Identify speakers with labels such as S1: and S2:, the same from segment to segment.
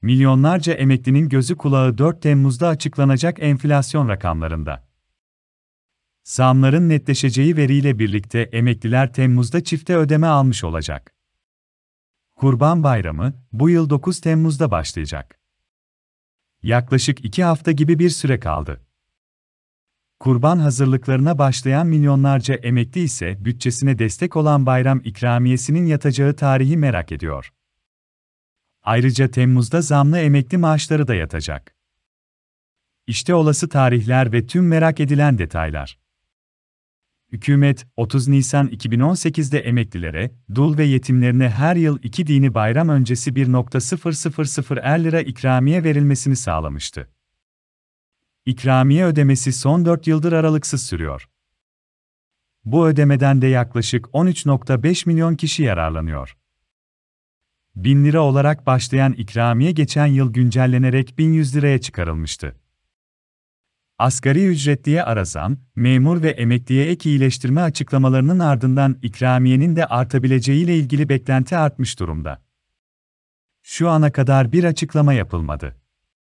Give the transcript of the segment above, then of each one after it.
S1: Milyonlarca emeklinin gözü kulağı 4 Temmuz'da açıklanacak enflasyon rakamlarında. Zamların netleşeceği veriyle birlikte emekliler Temmuz'da çifte ödeme almış olacak. Kurban Bayramı, bu yıl 9 Temmuz'da başlayacak. Yaklaşık 2 hafta gibi bir süre kaldı. Kurban hazırlıklarına başlayan milyonlarca emekli ise bütçesine destek olan bayram ikramiyesinin yatacağı tarihi merak ediyor. Ayrıca Temmuz'da zamlı emekli maaşları da yatacak. İşte olası tarihler ve tüm merak edilen detaylar. Hükümet, 30 Nisan 2018'de emeklilere, dul ve yetimlerine her yıl 2 dini bayram öncesi 1,000 lira ikramiye verilmesini sağlamıştı. İkramiye ödemesi son 4 yıldır aralıksız sürüyor. Bu ödemeden de yaklaşık 13,5 milyon kişi yararlanıyor. 1000 lira olarak başlayan ikramiye geçen yıl güncellenerek 1100 liraya çıkarılmıştı. Asgari ücretliye ara zam, memur ve emekliye ek iyileştirme açıklamalarının ardından ikramiyenin de artabileceğiyle ilgili beklenti artmış durumda. Şu ana kadar bir açıklama yapılmadı.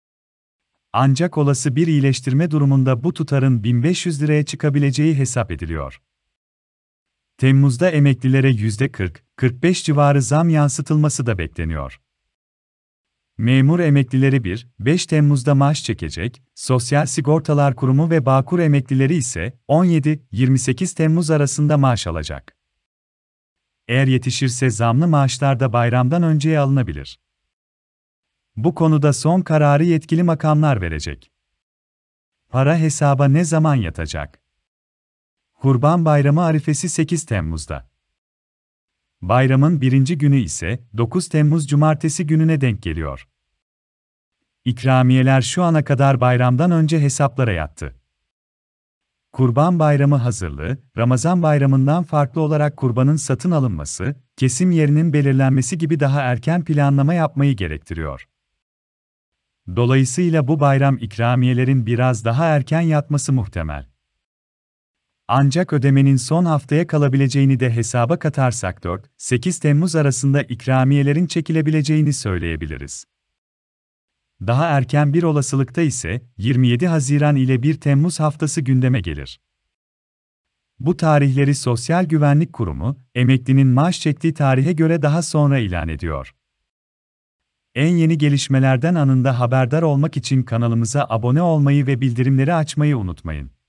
S1: Ancak olası bir iyileştirme durumunda bu tutarın 1500 liraya çıkabileceği hesap ediliyor. Temmuz'da emeklilere %40-45 civarı zam yansıtılması da bekleniyor. Memur emeklileri 5 Temmuz'da maaş çekecek, Sosyal Sigortalar Kurumu ve Bağkur emeklileri ise 17-28 Temmuz arasında maaş alacak. Eğer yetişirse zamlı maaşlar da bayramdan önceye alınabilir. Bu konuda son kararı yetkili makamlar verecek. Para hesaba ne zaman yatacak? Kurban Bayramı arifesi 8 Temmuz'da. Bayramın birinci günü ise 9 Temmuz Cumartesi gününe denk geliyor. İkramiyeler şu ana kadar bayramdan önce hesaplara yattı. Kurban Bayramı hazırlığı, Ramazan Bayramı'ndan farklı olarak kurbanın satın alınması, kesim yerinin belirlenmesi gibi daha erken planlama yapmayı gerektiriyor. Dolayısıyla bu bayram ikramiyelerin biraz daha erken yatması muhtemel. Ancak ödemenin son haftaya kalabileceğini de hesaba katarsak 4-8 Temmuz arasında ikramiyelerin çekilebileceğini söyleyebiliriz. Daha erken bir olasılıkta ise 27 Haziran ile 1 Temmuz haftası gündeme gelir. Bu tarihleri Sosyal Güvenlik Kurumu, emeklinin maaş çektiği tarihe göre daha sonra ilan ediyor. En yeni gelişmelerden anında haberdar olmak için kanalımıza abone olmayı ve bildirimleri açmayı unutmayın.